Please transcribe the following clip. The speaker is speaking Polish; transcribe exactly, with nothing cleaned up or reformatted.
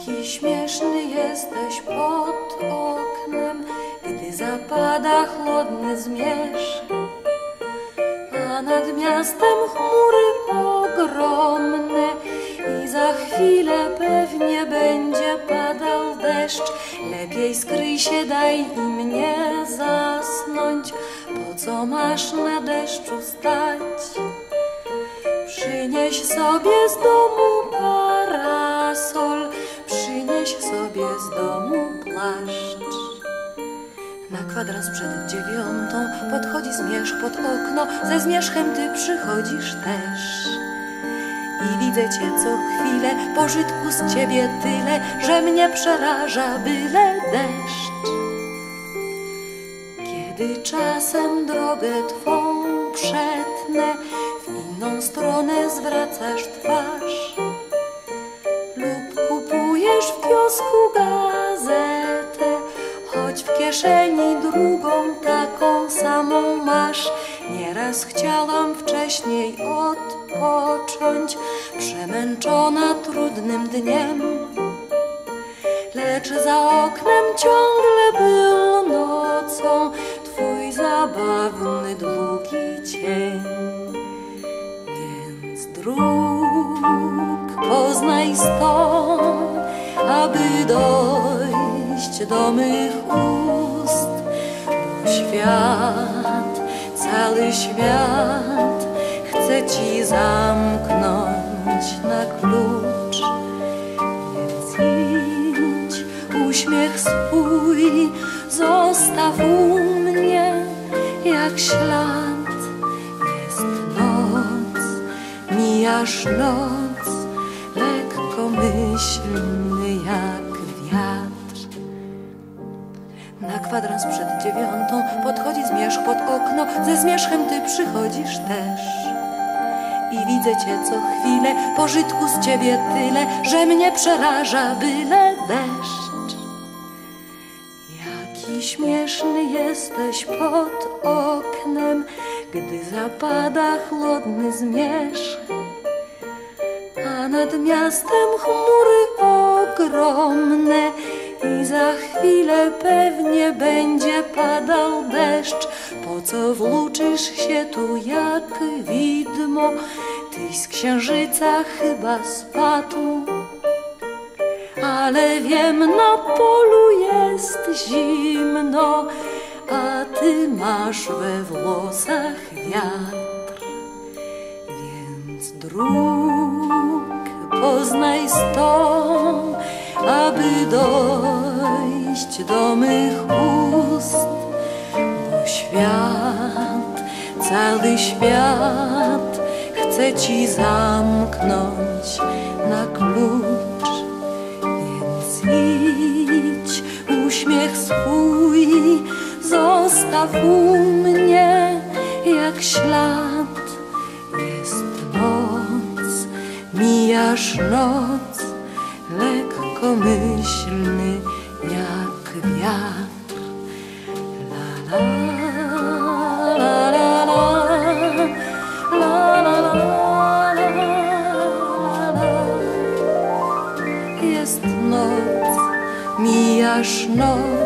Jaki śmieszny jesteś pod oknem, gdy zapada chłodny zmierzch, a nad miastem chmury ogromne i za chwilę pewnie będzie padał deszcz. Lepiej skryj się, daj i mnie zasnąć, po co masz na deszczu stać? Przynieś sobie z domu parasol, przynieś sobie z domu płaszcz. Na kwadrans przed dziewiątą podchodzi zmierzch pod okno, ze zmierzchem ty przychodzisz też. I widzę cię co chwilę, pożytku z ciebie tyle, że mnie przeraża byle deszcz. Kiedy czasem drogę twą przetnę, w inną stronę zwracasz twarz lub kupujesz w kiosku gazetę, choć w kieszeni drugą taką samą masz. Nieraz chciałam wcześniej odpocząć, przemęczona trudnym dniem, lecz za oknem ciągle był nocą twój zabawny długi cień. Więc dróg poznaj stąd, aby dojść do mych ust, bo świat, cały świat chce ci zamknąć na klucz. Więc idź, uśmiech swój zostaw u mnie jak ślad. Jest noc, mijasz noc, lekkomyślny jak wiatr. Na kwadrans przed dziewiątą podchodzi zmierzch pod okno, ze zmierzchem ty przychodzisz też. I widzę cię co chwilę, pożytku z ciebie tyle, że mnie przeraża byle deszcz. Jaki śmieszny jesteś pod oknem, gdy zapada chłodny zmierzch, a nad miastem chmury ogromne i za chwilę pewnie będzie padał deszcz. Po co włóczysz się tu jak widmo? Tyś z księżyca chyba spadł. Ale wiem, na polu jest zimno, a ty masz we włosach wiatr. Więc dróg poznaj stąd, aby dojść do mych ust, bo świat, cały świat chce ci zamknąć na klucz. Więc idź, uśmiech swój zostaw u mnie jak ślad. Jest noc, mijasz noc, lekkomyślny jak wiatr. La la la la la, la la la la la. Jest noc, mijasz noc,